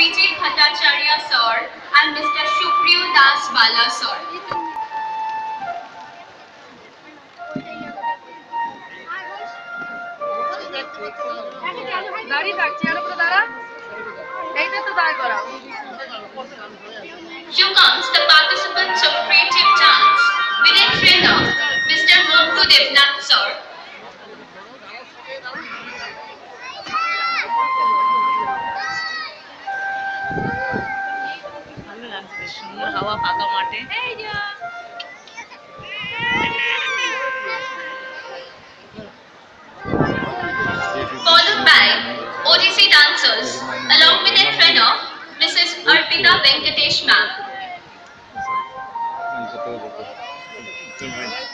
Abhijit Bhattacharya sir and Mr. Shukriyo Das Bala sir. Here comes the participants of creative dance with a trainer, Mr. Montu Devnath sir. Followed by ODC dancers along with their trainer, Mrs. Arpita Venkatesh ma'am.